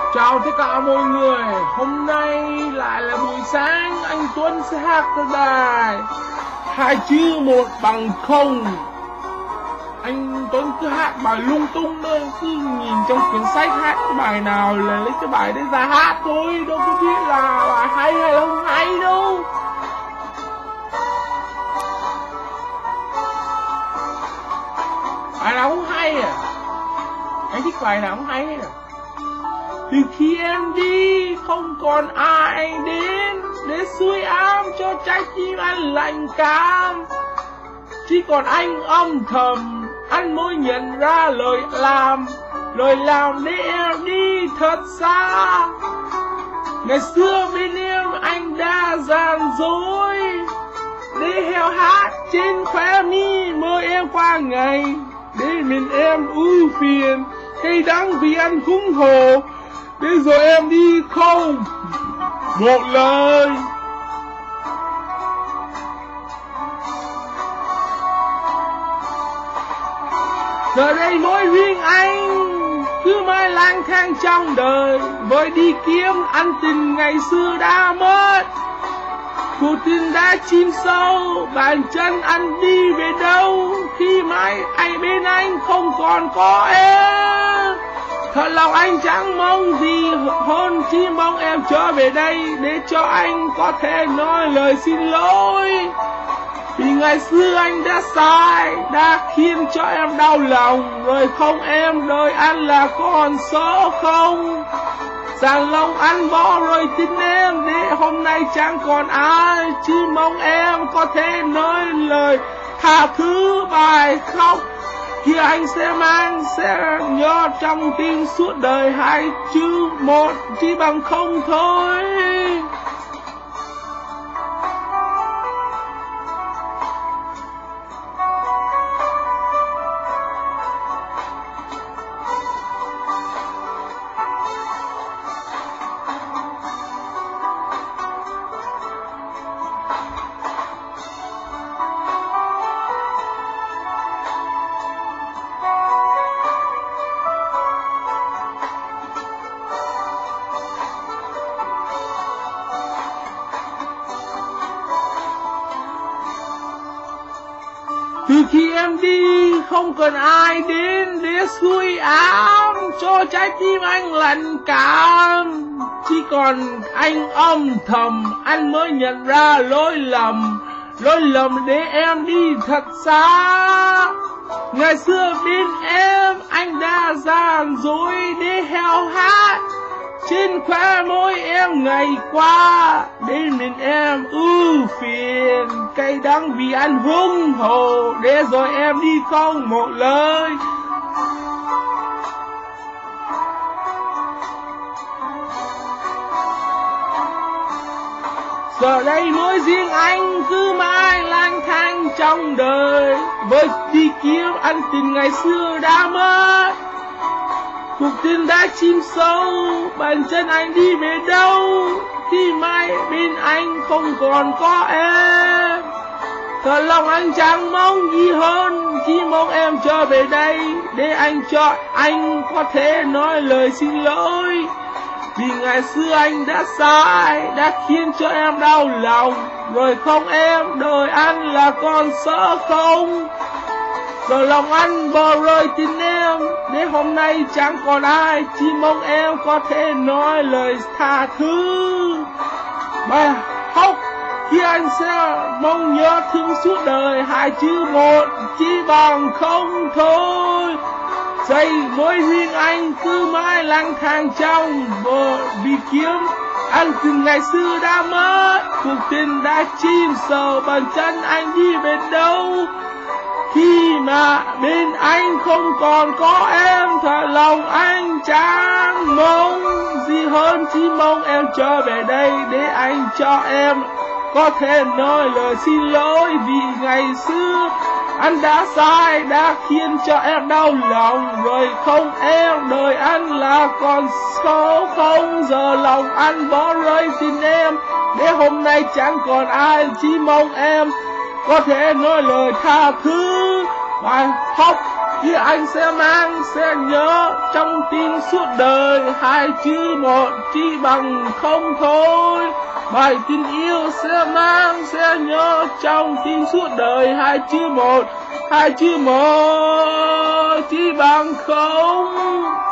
Chào tất cả mọi người, hôm nay lại là buổi sáng anh Tuấn sẽ hát lên bài hai chữ một bằng không. Anh Tuấn cứ hát bài lung tung thôi, cứ nhìn trong quyển sách hát cái bài nào là lấy cái bài đấy ra hát thôi, đâu có biết là bài hay hay không hay đâu. Bài nào cũng hay à? Anh thích bài nào cũng hay à? Từ khi em đi không còn ai đến để xuôi ám cho trái tim anh lạnh cam, chỉ còn anh âm thầm anh mới nhận ra lời làm để em đi thật xa. Ngày xưa bên em anh đã gian dối để heo hát trên khóe mi mơ em qua ngày, để mình em ưu phiền cay đắng vì anh hung hồ. Để rồi em đi không một lời. Giờ đây mỗi riêng anh cứ mãi lang thang trong đời, với đi kiếm ăn tình ngày xưa đã mất. Cuộc tình đã chìm sâu, bàn chân anh đi về đâu khi mãi anh bên anh không còn có em. Thật lòng anh chẳng mong gì hơn, chỉ mong em trở về đây để cho anh có thể nói lời xin lỗi. Vì ngày xưa anh đã sai, đã khiến cho em đau lòng, rồi không em đời anh là con số không. Rằng lòng anh bỏ rồi tin em để hôm nay chẳng còn ai, chỉ mong em có thể nói lời tha thứ. Bài khóc kia anh sẽ mang, sẽ nhớ trong tim suốt đời hai chữ một chỉ bằng không thôi. Từ khi em đi không cần ai đến để xuôi ám cho trái tim anh lạnh cảm, chỉ còn anh âm thầm anh mới nhận ra lỗi lầm để em đi thật xa. Ngày xưa bên em anh đã gian dối để heo hát trên khóe môi em ngày qua, để mình em ưu phiền cay đắng vì anh hung hồ. Để rồi em đi không một lời. Giờ đây mỗi riêng anh cứ mãi lang thang trong đời, với đi kiếm ăn tình ngày xưa đã mất. Cuộc tình đã chìm sâu, bàn chân anh đi về đâu khi mai bên anh không còn có em. Thật lòng anh chẳng mong gì hơn, chỉ mong em trở về đây để anh cho anh có thể nói lời xin lỗi. Vì ngày xưa anh đã sai, đã khiến cho em đau lòng, rồi không em đời anh là con số không. Rồi lòng anh bỏ rơi tin em để hôm nay chẳng còn ai, chỉ mong em có thể nói lời tha thứ. Bài khóc khi anh sẽ mong nhớ thương suốt đời hai chữ một chỉ bằng không thôi. Giây mỗi riêng anh cứ mãi lang thang trong bờ đi kiếm anh tình ngày xưa đã mất. Cuộc tình đã chìm sâu, bàn chân anh đi về đâu khi mà bên anh không còn có em. Thật lòng anh chẳng mong gì hơn, chỉ mong em trở về đây để anh cho em có thể nói lời xin lỗi. Vì ngày xưa anh đã sai, đã khiến cho em đau lòng, rồi không em đời anh là con số không. Giờ lòng anh bỏ rơi tin em để hôm nay chẳng còn ai, chỉ mong em có thể nói lời tha thứ. Bài khóc thì anh sẽ mang, sẽ nhớ trong tim suốt đời. Hai chữ một chỉ bằng không thôi. Bài tình yêu sẽ mang, sẽ nhớ trong tim suốt đời. Hai chữ một chỉ bằng không.